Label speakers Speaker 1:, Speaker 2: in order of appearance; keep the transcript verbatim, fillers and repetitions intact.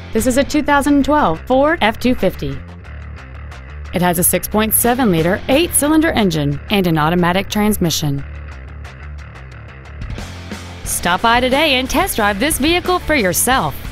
Speaker 1: This is a two thousand twelve Ford F two fifty. It has a six point seven liter eight-cylinder engine and an automatic transmission. Stop by today and test drive this vehicle for yourself.